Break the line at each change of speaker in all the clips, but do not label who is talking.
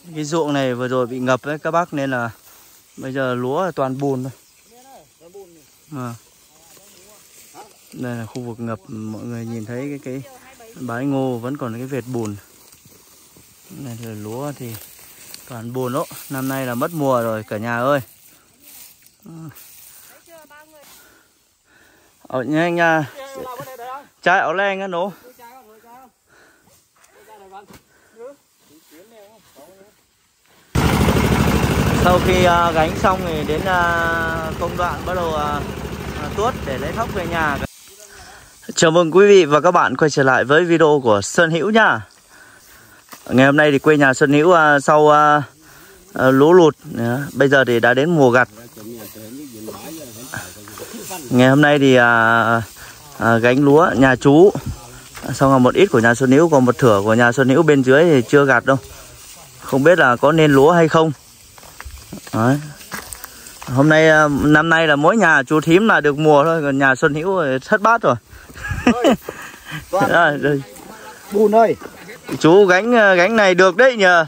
Cái ruộng này vừa rồi bị ngập đấy các bác, nên là bây giờ lúa là toàn bùn thôi. Đây là khu vực ngập, mọi người nhìn thấy cái bãi ngô vẫn còn cái vệt bùn. Này là lúa thì toàn bùn đó. Năm nay là mất mùa rồi cả nhà ơi. Ở nha nha. Trái áo len á nổ. Sau khi gánh xong thì đến công đoạn bắt đầu tuốt để lấy thóc về nhà. Chào mừng quý vị và các bạn quay trở lại với video của Xuân Hữu nha. Ngày hôm nay thì quê nhà Xuân Hữu sau lũ lụt, bây giờ thì đã đến mùa gặt. Ngày hôm nay thì gánh lúa nhà chú, xong là một ít của nhà Xuân Hữu, còn một thửa của nhà Xuân Hữu bên dưới thì chưa gặt đâu. Không biết là có nên lúa hay không. Đấy. Hôm nay năm nay là mỗi nhà chú Thím là được mùa thôi, còn nhà Xuân Hữu thất bát rồi. Rồi.
Bùn ơi.
Chú gánh này được đấy nhờ.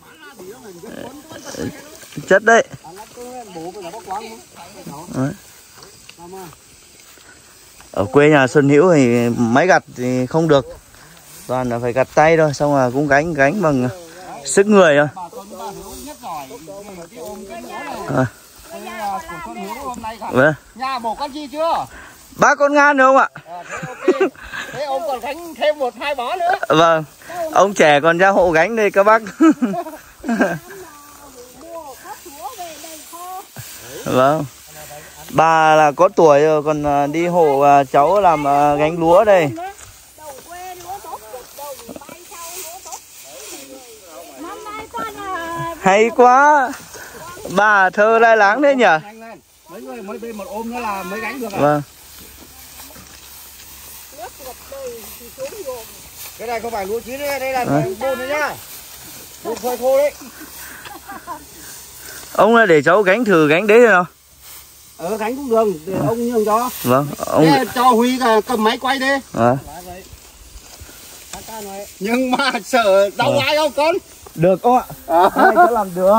Chất đấy. Đấy. Ở quê nhà Xuân Hữu thì máy gặt thì không được, toàn là phải gặt tay thôi, xong là cũng gánh bằng sức người thôi. Vâng.
Nhà bổ con chi chưa?
3 con ngan được không ạ?
Thế ông còn gánh thêm 1-2 bó nữa.
Vâng. Ông trẻ còn ra hộ gánh đây các bác. Vâng. Bà là có tuổi rồi, còn đi hộ cháu làm gánh lúa đây. Hay quá. Bà thơ lai láng thế nhỉ?
Mấy người mới bên một ôm nữa là mới gánh được à?
Vâng.
Cái này không phải lúa chín đấy, đây là bùn đấy nhá. Bùn phơi khô đấy.
Ông là để cháu gánh thử gánh đấy rồi nào.
Gánh cũng được, để ông nhường cho.
Vâng, ông
thế cho Huy cầm máy quay đi.
Vâng.
Nhưng mà sợ đau lái không con?
Được không ạ? Hai cháu làm được.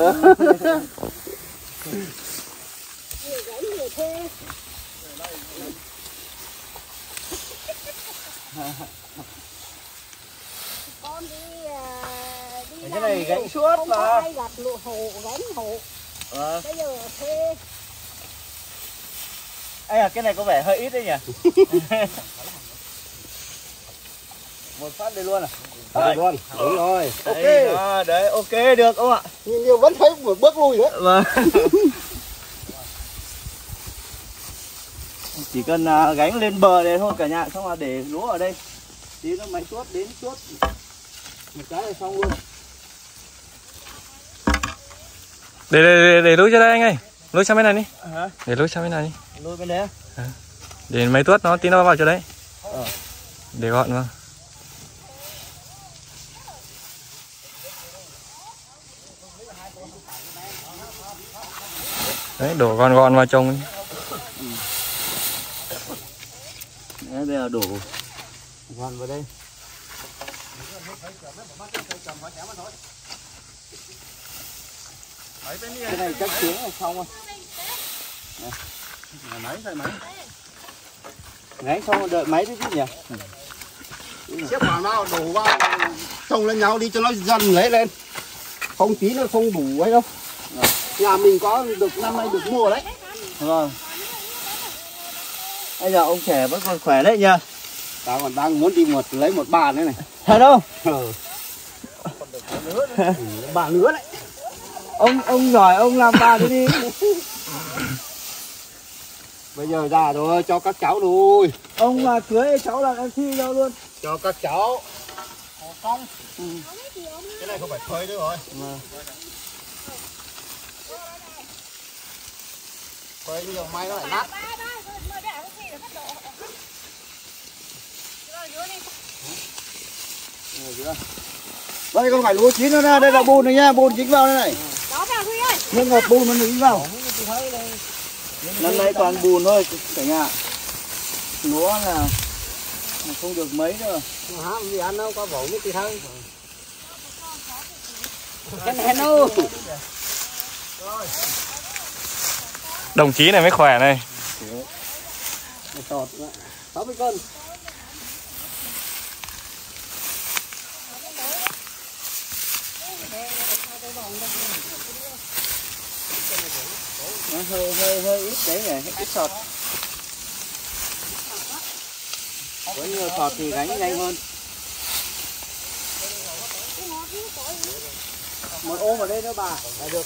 Con đi
Cái này gánh suốt mà.
Không ai gặp hộ gánh hộ. Bây giờ thuê.
Cái này có vẻ hơi ít đấy nhỉ? Một phát đây luôn à?
Đây luôn, đúng rồi.
Ok. Đấy, ok được không ạ?
Nhưng vẫn thấy một bước lui nữa.
Vâng. Chỉ cần gánh lên bờ này thôi cả nhà, xong là để lúa ở đây. Tí nó máy tuốt đến tuốt một cái là xong luôn.
Để lối cho đây anh ơi. Lối sang bên này đi.
Hả?
Để lối sang bên này đi.
Lôi bên đấy.
Để máy tuốt nó tí nó vào chỗ đấy. Để gọn vào. Đấy, đổ gọn vào trồng đi.
Đấy, bây giờ đổ gọn vào đây. Cái này chắc tiếng là xong rồi.
Máy thôi máy.
Gánh xong rồi đợi máy đấy chứ nhỉ?
Xếp vào nào đổ vào chồng lên nhau đi cho nó dần lấy lên. Không tí nó không đủ ấy đâu. Nhà mình có được năm nay được mùa đấy.
Vâng. Bây giờ ông trẻ vẫn còn khỏe đấy nhỉ?
Tao còn đang muốn đi lấy một bà nữa này.
Thật không?
Bà lứa đấy.
Ông giỏi, ông làm bà thế đi.
Bây giờ già rồi, cho các cháu thôi.
Ông mà cưới cháu là MC đâu luôn.
Cho các cháu. Không. Cái này không phải phơi nữa rồi. Phơi nhiều may nó lại nát. Đây không phải lúa chín nữa nha, đây là bùn này nha, bùn dính vào đây này.
Đó vào Huy ơi.
Nhưng ngập bùn nó dính vào.
Năm nay toàn bùn thôi cả nhà. Lúa là không được mấy nữa.
Hả, gì ăn đâu, có vỗ mấy tí thôi.
Đồng chí này mới khỏe này.
60 cân.
Nó hơi ít đấy nhỉ, ít sọt. Có nhiều sọt thì gánh nhanh hơn.
Một ôm ở đây nữa bà, là được.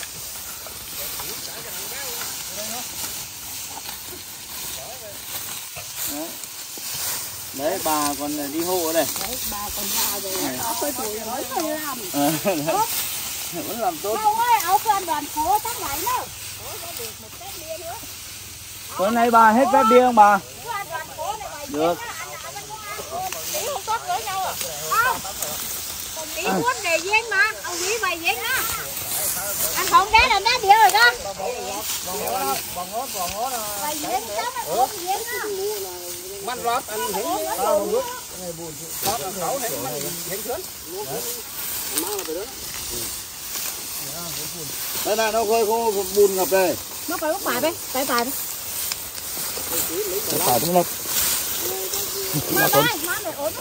Đấy bà còn đi hộ ở đây.
Đấy, bà còn già rồi, có tôi tuổi mới phải làm.
Vẫn làm tốt.
Đâu ơi, áo phên đoàn phố chắc vậy nữa. Có được một tép bia nữa.
Bữa nay bà hết phép bia không bà?
Đoàn phố này bà
Được.
tí không tốt với nhau à? Không. Còn tí muốn để giếng mà, ông nghĩ vậy giếng á. Anh không đá là đá bia rồi đó. Vậy giếng đó mà tốt giếng á.
Mắt lót anh thấy không bước. Lót anh khẩu thấy mình thấy sớm. Mang là phải đó. Đây này nó khơi có bùn ngập đây.
Nó phải bắt bài đấy, phải bài đấy.
Phải đúng không?
Má ơi, má này ổn.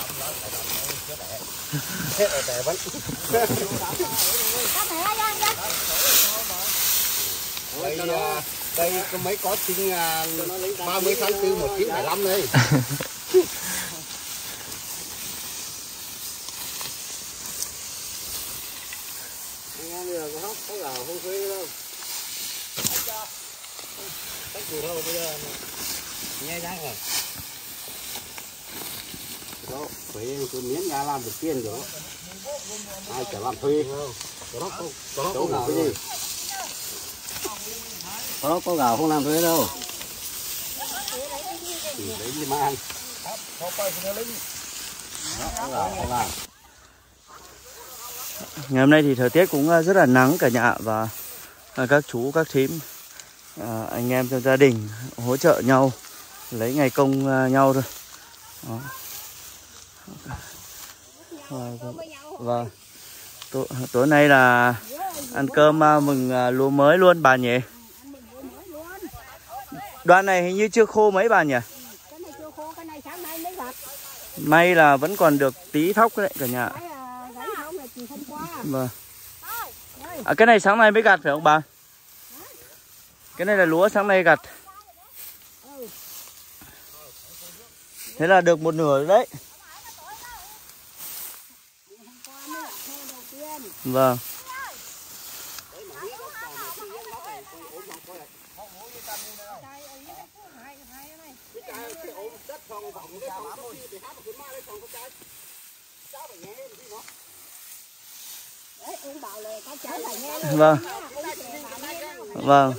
Hết ở đây vẫn.
Các mẹ ơi, anh
Đây có mấy có sinh 30 tháng 4 1975 đây. Anh em bây giờ có hóc có gạo không thuê đâu. Cách củ đâu bây giờ nghe nhắc rồi. Đó, thuê tôi miếng nhà làm được tiền rồi. Ai chả làm thuê. Có chỗ nào cái gì? Có gạo không làm thuê đâu. Thì đấy gì mà ăn. Đó, có gạo không làm.
Ngày hôm nay thì thời tiết cũng rất là nắng cả nhà và các chú các thím anh em trong gia đình hỗ trợ nhau lấy ngày công nhau thôi. Đó. Và tối nay là ăn cơm mừng lúa mới luôn bà nhỉ. Đoạn này hình như chưa khô mấy bà nhỉ?
cái này chưa khô, cái này sáng nay mới gặt.
May là vẫn còn được tí thóc đấy cả nhà.
Gãy không là từ hôm qua.
Vâng. Cái này sáng nay mới gặt phải không bà? Cái này là lúa sáng nay gặt. Thế là được một nửa rồi đấy. Vâng. Vâng. Vâng.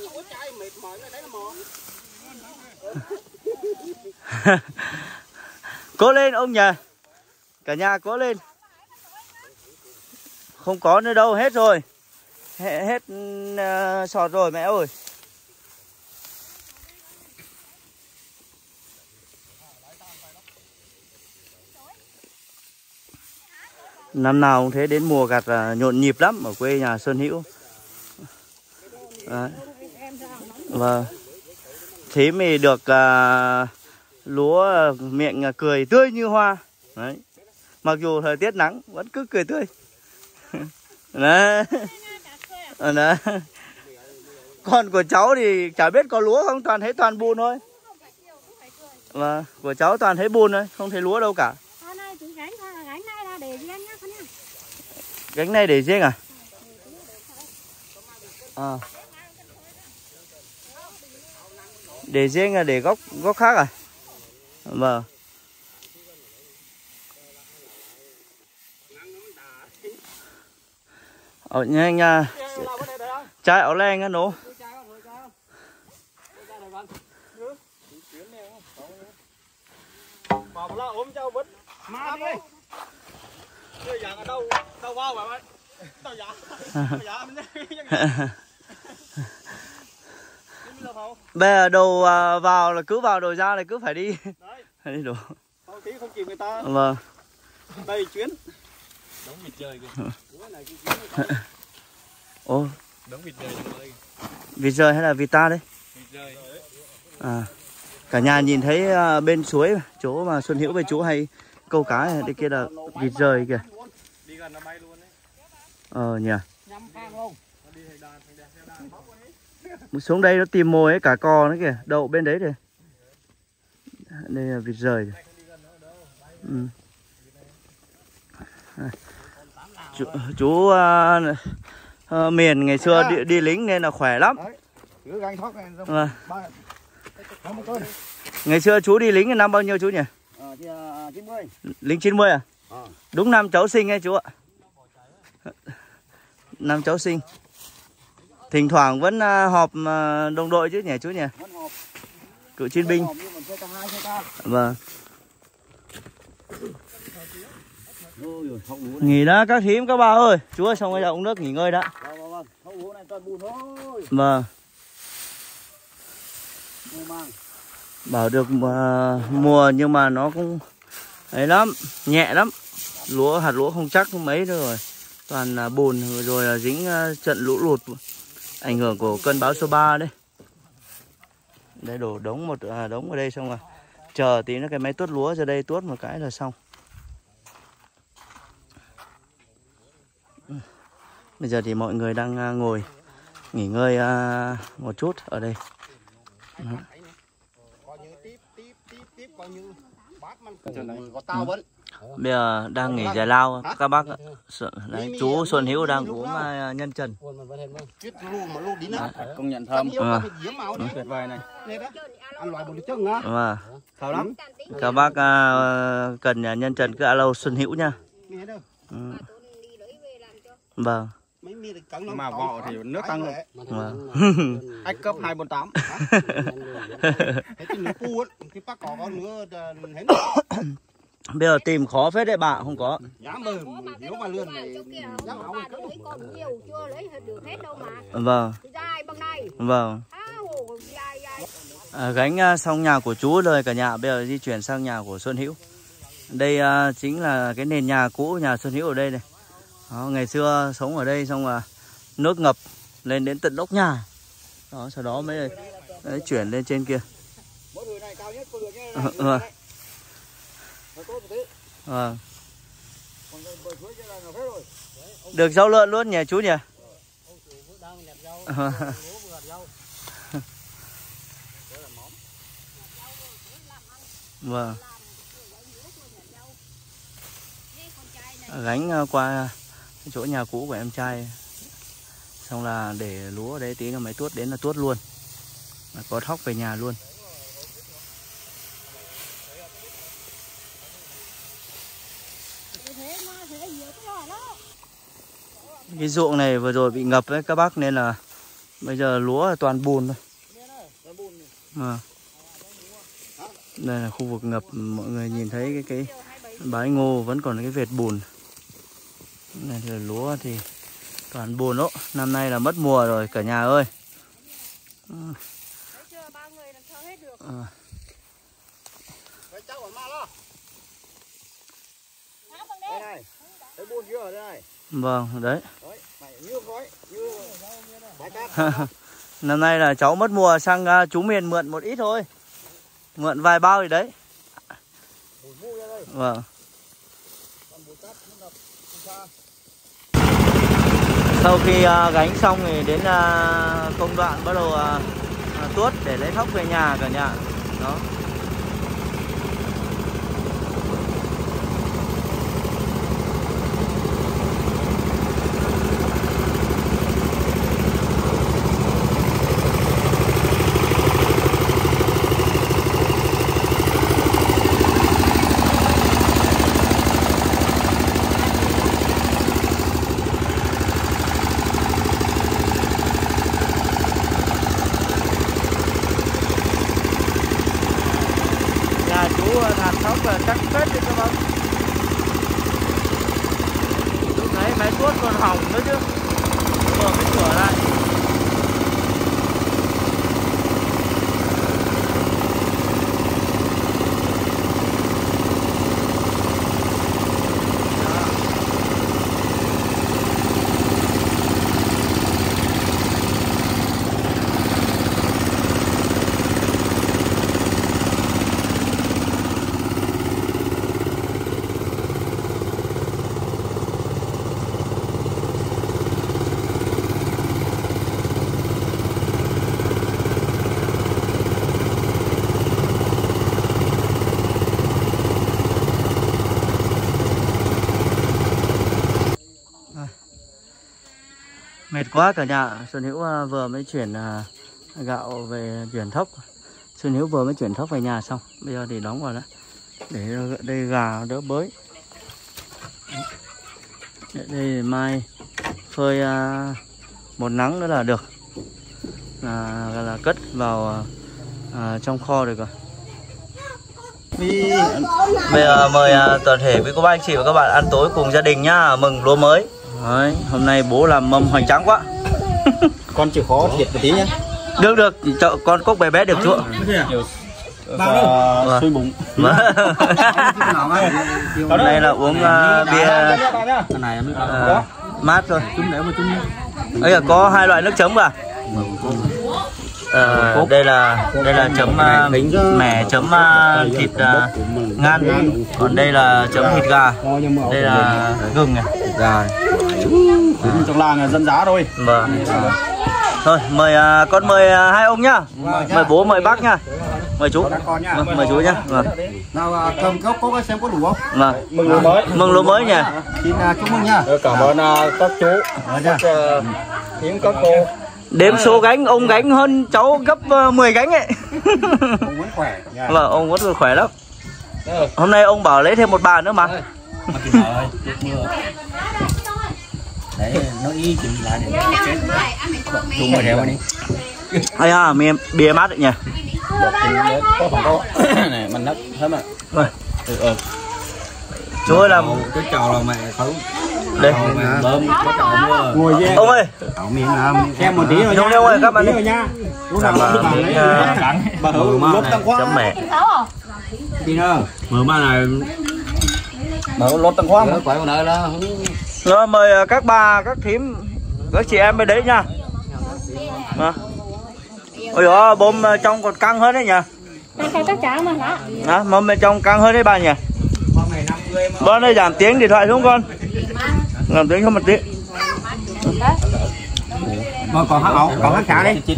Cố lên ông nhỉ. Cả nhà cố lên. Không có nữa đâu, hết rồi. Hết sọt rồi mẹ ơi. Năm nào cũng thế, đến mùa gặt nhộn nhịp lắm ở quê nhà Xuân Hữu. Đấy. Vâng. Thím thì được lúa miệng cười tươi như hoa. Đấy. Mặc dù thời tiết nắng vẫn cứ cười tươi. Đấy. Đấy. Còn của cháu thì chả biết có lúa không, toàn thấy toàn bùn thôi. Vâng, của cháu toàn thấy bùn thôi, không thấy lúa đâu cả. Gánh này để riêng à? À. Để riêng là để góc khác à? Vâng. Ở nha. Chai áo len á nổ.
Ôm cho bít. Má đi. Bây giờ ở đâu vào bà ơi. Tao dạ mình
bây giờ đồ vào là cứ vào, đồ ra là cứ phải đi. Đấy. Phải đi đồ.
Không tí không kịp người ta.
Vâng.
Đây chuyến.
Đóng mịt chơi kìa.
Ồ,
Đống vịt rời trong đây.
vịt rời hay là vịt ta đấy?
Vịt rời.
À, cả nhà nhìn thấy bên suối chỗ mà Xuân Hữu với chú hay câu cá này, đây kia là vịt rời kìa.
Đi gần nó bay luôn đấy.
Nhỉ.
Nhắm khang luôn.
Nó đi thành đàn, theo đàn.
Xuống đây nó tìm mồi ấy, cả cò nữa kìa, đậu bên đấy rồi. Đây là vịt rời. Ừ. Chú Miền ngày xưa đi lính nên là khỏe lắm.
Cứ gánh thoát này.
Vâng. Ngày xưa chú đi lính năm bao nhiêu chú nhỉ?
90.
Lính 90 à? Đúng năm cháu sinh ấy chú ạ. Năm cháu sinh. Thỉnh thoảng vẫn họp đồng đội chứ nhỉ chú nhỉ? Cựu chiến binh. Vâng. Nghỉ đã các thím các bà ơi. Chú ơi, xong bây giờ uống nước nghỉ ngơi đã. Vâng. Bảo được mùa nhưng mà nó cũng ấy lắm, nhẹ lắm. Hạt lúa không chắc mấy nữa rồi. Toàn là bùn rồi là dính trận lũ lụt ảnh hưởng của cơn bão số 3 đấy. Đây đổ đống một đống ở đây xong rồi. Chờ tí nữa cái máy tuốt lúa ra đây tuốt một cái là xong. Bây giờ thì mọi người đang ngồi nghỉ ngơi một chút ở đây. Bây giờ đang nghỉ giải lao các bác ạ. Đấy, chú Xuân Hữu đang uống nhân trần.
Công nhận thơm. Tuyệt vời này. Ăn loại một chân á.
Thơm lắm. Các bác cần nhân trần cứ alo Xuân Hữu nha. Vâng.
Mà vỏ thì nước tăng rồi. Ách cấp 248.
Bây giờ tìm khó phết đấy bà, không có. Vâng. Vâng. Gánh xong nhà của chú rồi cả nhà, bây giờ di chuyển sang nhà của Xuân Hữu. Đây chính là cái nền nhà cũ nhà Xuân Hữu ở đây này. Đó, ngày xưa sống ở đây xong là nước ngập lên đến tận nóc nhà. Đó, sau đó mới chuyển lên trên kia. Vâng. Được rau lợn luôn nhỉ chú nhỉ? Vâng. Gánh qua chỗ nhà cũ của em trai. Xong là để lúa ở đấy tí nữa máy tuốt đến là tuốt luôn. Có thóc về nhà luôn. Cái ruộng này vừa rồi bị ngập đấy các bác nên là bây giờ lúa là toàn bùn thôi. Đây là khu vực ngập, mọi người nhìn thấy cái bãi ngô vẫn còn cái vệt bùn. Này là lúa thì toàn bùn đó. Năm nay là mất mùa rồi cả nhà ơi. Vâng, đấy. Năm nay là cháu mất mùa sang chú Miền mượn một ít thôi. Mượn vài bao gì đấy. Vâng. Sau khi gánh xong thì đến công đoạn bắt đầu tuốt để lấy thóc về nhà cả nhà. Đó. Hàn thóc là chắc phết đi các bác. Lúc đấy máy tuốt còn hỏng nữa chứ. Vừa mới sửa lại. Mệt quá cả nhà. Xuân Hữu vừa mới chuyển gạo về chuyển thóc. Xuân Hữu vừa mới chuyển thóc về nhà xong. Bây giờ thì đóng vào đó để đây gà đỡ bới. Đây mai phơi một nắng nữa là được, là cất vào trong kho được rồi. Bây giờ mời toàn thể với các bác anh chị và các bạn ăn tối cùng gia đình nhá, mừng lúa mới. Đấy, hôm nay bố làm mâm hoành tráng quá.
Con chịu khó thiệt một tí nhé.
Được, cho con cốc bé bé được chú.
Xôi bụng.
Hôm nay là uống bia mát thôi. Đây là có 2 loại nước chấm à? Đây là chấm mẻ, chấm thịt ngan, còn đây là chấm thịt gà, đây là gừng này.
Gà. Trong làng là dân giá thôi.
Vâng. Thôi mời con mời 2 ông nhá. Mời bố mời bác nhá. Mời chú. Mời chú nhá. Vâng.
Nào cầm cốc xem có đủ không?
Vâng. Mừng lúa mới nhỉ.
Xin chúc mừng nha.
Cảm ơn các chú, các thím, các cô.
Đếm số gánh, ông gánh hơn cháu gấp 10 gánh ấy.
Ông vẫn khỏe nha.
Vâng, ông vẫn khỏe lắm. Hôm nay ông bảo lấy thêm một bà nữa mà.
Đấy, nó y chừng lại để chết. Dùng mà đeo đi.
Ai à, bia mát đấy nhỉ.
Này, mình nấp thế mà.
Chú ơi làm
cái trò là mẹ khấu.
đây.
Bơm có trò mưa.
Ngồi về.
Ông ơi.
Miệng xem một tí rồi
nha. Ông ơi, các bạn đi.
nha.
Làm
bà hữu lốp tăng khoa.
Chấm mẻ.
Đi nữa. Mở mà này.
Mở lốp tăng khoa.
Quậy con đợi đó.
Rồi mời các bà, các thím, các chị em bên đấy nha. Ôi dồi, bom trong còn căng hơn đấy nhỉ. Đó, mâm bên trong căng hơn đấy bà nhỉ. Bữa nay giảm tiếng điện thoại xuống con. Giảm tiếng không một tí.
Còn hát trả đi.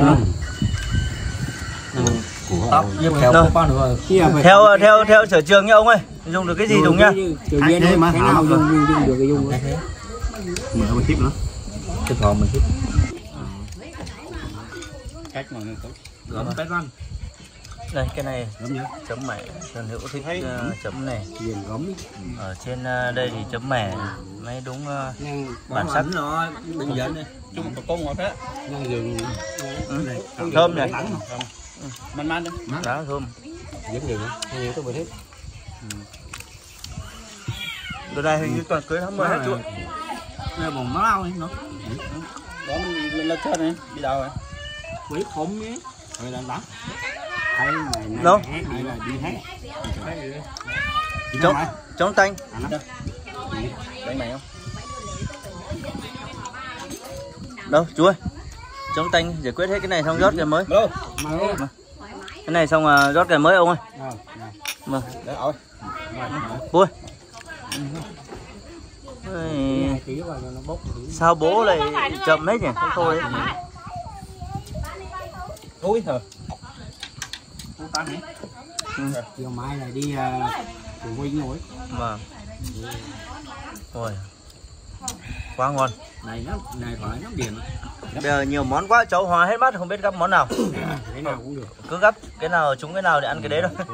Theo sở trường nha ông ơi. Dùng được cái gì dùng nhá.
Mà nào dùng được cái dùng. Mở một tiếp nữa.
Cái thò mình thích.
Cách mà
gấm cái văn.
Đây cái này chấm mẻ, Xuân Hữu thích chấm này. Ở trên đây thì chấm mẻ mấy đúng bản sắc.
Nó bình dân này.
chung một công ngọt đấy.
Thơm này.
Man man đấy.
Đó thơm.
Giống nhiều nhiều tôi mới thích.
Đợt này hình như toàn cưới tháng 10 hết chú.
Này bồng má lao ấy nó.
Đó mình lên trên này, đi đâu rồi?
Quấy khổng nhé.
Rồi đang đắng. Hay này.
Đâu?
Hay là đi hết.
Chống tanh.
Đánh mày không?
Đâu chú ơi. Chống tanh giải quyết hết cái này xong rót cái mới.
Đâu?
Cái này xong rót cái mới ông ơi. Vâng.
Để ơi.
Vui. Sao bố lại chậm hết nhỉ? Cái thôi đấy.
Thôi hả?
Chiều mai này đi Phụ Huynh rồi.
Vâng. Ôi. Quá ngon.
Này phải nó điền.
Bây giờ nhiều món quá, cháu hòa hết mắt không biết gắp món nào.
Cái nào cũng được.
Cứ gắp cái nào trúng cái nào để ăn cái đấy thôi.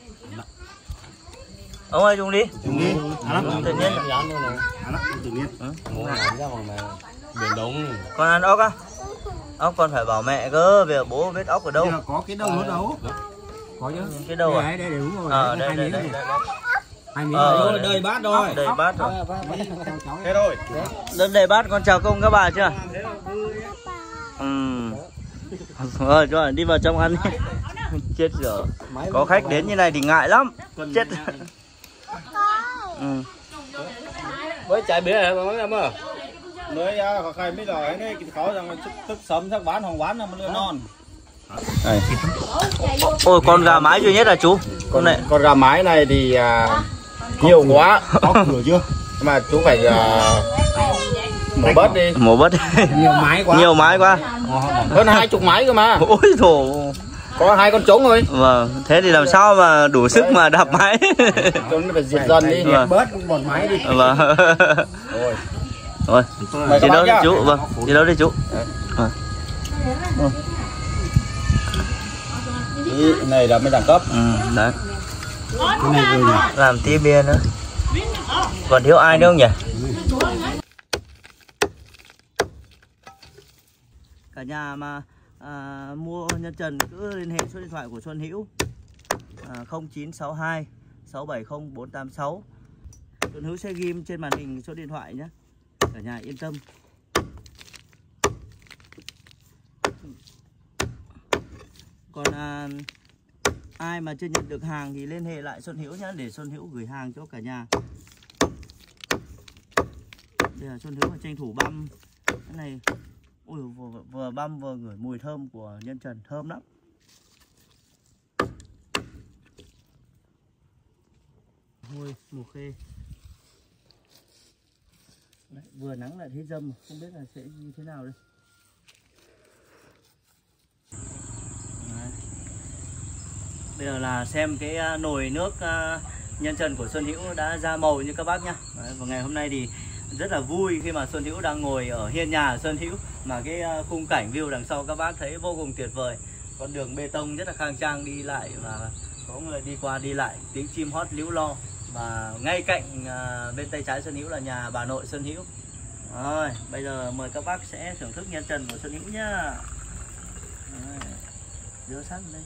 Ông ơi dùng đi.
Dùng đi.
Tự nhiên.
Tự nhiên.
Biển Đông.
Con ăn ốc á? Ốc con phải bảo mẹ cơ, về bố biết ốc ở đâu.
Có cái đâu nữa đâu.
Có chứ.
Cái đâu à?
Đây đúng rồi.
Đây.
Hai miếng đầy bát rồi.
Đầy bát rồi.
Thế thôi.
Đơn đầy bát, con chào công các bà chưa? Rồi cho đi vào trong ăn đi. Chết rồi. Có khách đến như này thì ngại lắm. Chết.
Với chạy bia này mà em ơi.
Mới khai mới rồi đấy khó rằng thức sớm chắc bán hoàng bán là nó non.
Ôi con gà mái duy nhất là chú.
Con gà mái này thì nhiều quá. Có cửa chưa? Mà chú phải mổ bớt đi.
Mổ bớt. Nhiều mái quá.
Hơn 20 mái cơ mà.
Ôi thổ.
Có 2 con trống thôi.
Vâng, thế thì làm sao mà đủ sức mà đạp máy.
Trống phải diệt dần đi.
Vâng.
Bớt một mái đi.
Vâng.
Rồi.
Rồi, chiến đấu đi chú, vâng, chiến đấu đi chú.
Cái này là mới đẳng cấp.
Đấy.
Cái này rồi nhỉ.
Làm tí bia nữa. Còn thiếu ai nữa không nhỉ? Cả nhà mà mua nhân trần cứ liên hệ số điện thoại của Xuân Hữu 0962 670 486. Xuân Hữu sẽ ghim trên màn hình số điện thoại nhé. Cả nhà yên tâm. Còn ai mà chưa nhận được hàng thì liên hệ lại Xuân Hữu nhé, để Xuân Hữu gửi hàng cho cả nhà. Đây là Xuân Hữu tranh thủ băm cái này. Ui, vừa băm vừa ngửi mùi thơm của nhân trần, thơm lắm. Hôi mùa khê. Đấy, vừa nắng lại thấy dâm, không biết là sẽ như thế nào đây. Đấy. Bây giờ là xem cái nồi nước nhân trần của Xuân Hữu đã ra màu như các bác nhá. Đấy, và ngày hôm nay thì rất là vui khi mà Xuân Hữu đang ngồi ở hiên nhà Xuân Hữu, mà cái khung cảnh view đằng sau các bác thấy vô cùng tuyệt vời. Con đường bê tông rất là khang trang đi lại và có người đi qua đi lại, tiếng chim hót líu lo. Và ngay cạnh bên tay trái Xuân Hữu là nhà bà nội Xuân Hữu. Rồi, bây giờ mời các bác sẽ thưởng thức nhân trần của Xuân Hữu nhá. Đưa sát đây.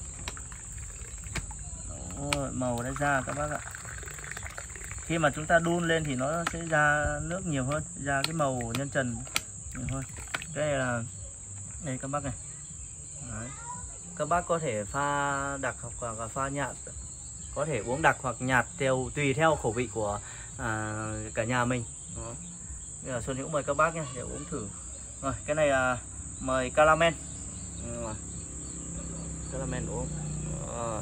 Rồi, màu đã ra các bác ạ. Khi mà chúng ta đun lên thì nó sẽ ra nước nhiều hơn, ra cái màu nhân trần nhiều hơn. Cái này là đây các bác này. Đấy. Các bác có thể pha đặc hoặc là pha nhạt, có thể uống đặc hoặc nhạt tùy theo khẩu vị của cả nhà mình. Đó. Bây giờ Xuân Hữu mời các bác nhé để uống thử. Rồi, cái này mời Caramel. Caramel uống. Rồi.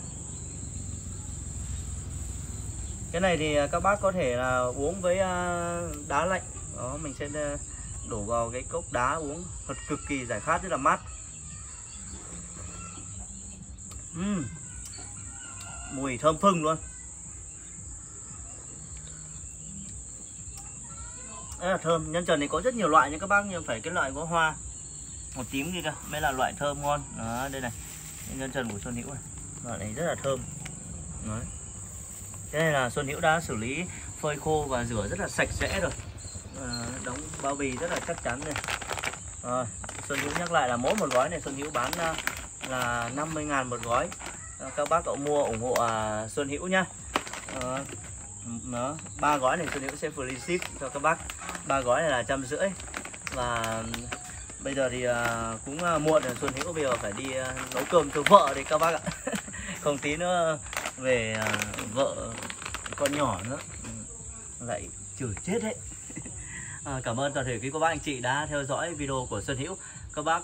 Cái này thì các bác có thể là uống với đá lạnh. Đó, mình sẽ đổ vào cái cốc đá uống, thật cực kỳ giải khát, rất là mát. Mùi thơm phừng luôn. Rất là thơm. Nhân trần này có rất nhiều loại nha các bác, nhưng phải cái loại có hoa một tím đi cơ mới là loại thơm ngon. Đó, đây này, nhân trần của Xuân Hữu này, loại này rất là thơm. Đấy. Cái này là Xuân Hữu đã xử lý phơi khô và rửa rất là sạch sẽ rồi, đóng bao bì rất là chắc chắn rồi. Rồi, Xuân Hữu nhắc lại là mỗi một gói này Xuân Hữu bán là 50.000 một gói. Các bác cậu mua ủng hộ Xuân Hữu nhá. Đó, 3 gói này Xuân Hữu sẽ free ship cho các bác. 3 gói này là 150. Và bây giờ thì cũng muộn rồi, Xuân Hữu bây giờ phải đi nấu cơm cho vợ đấy các bác ạ. Không tí nữa về vợ con nhỏ nữa lại chửi chết đấy. Cảm ơn toàn thể quý cô bác anh chị đã theo dõi video của Xuân Hữu. Các bác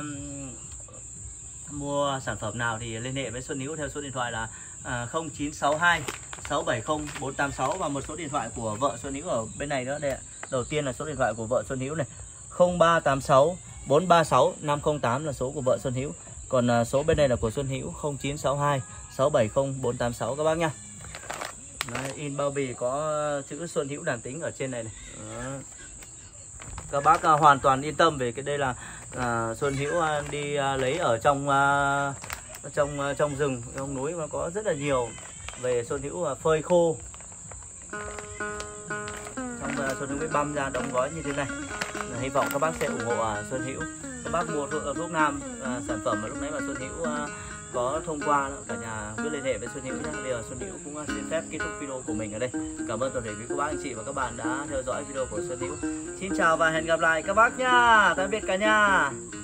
mua sản phẩm nào thì liên hệ với Xuân Hữu theo số điện thoại là 0962 670 486 và một số điện thoại của vợ Xuân Hữu ở bên này nữa đây ạ. Đầu tiên là số điện thoại của vợ Xuân Hữu này, 0386 436 508 là số của vợ Xuân Hữu. Còn số bên này là của Xuân Hữu 0962 670 486 các bác nhá. Đấy, in bao bì có chữ Xuân Hữu đàn tính ở trên này này. Đó. Các bác hoàn toàn yên tâm về cái đây là Xuân Hữu đi lấy ở trong rừng, trong núi, mà có rất là nhiều về Xuân Hữu phơi khô. Xong Xuân Hữu mới băm ra đóng gói như thế này. Hy vọng các bác sẽ ủng hộ Xuân Hữu. Các bác mua thuốc nam sản phẩm mà lúc nãy mà Xuân Hữu có thông qua, cả nhà cứ liên hệ với Xuân Hữu nhé. Bây giờ Xuân Hữu cũng xin phép kết thúc video của mình ở đây. Cảm ơn toàn thể quý cô bác anh chị và các bạn đã theo dõi video của Xuân Hữu. Xin chào và hẹn gặp lại các bác nha. Tạm biệt cả nhà.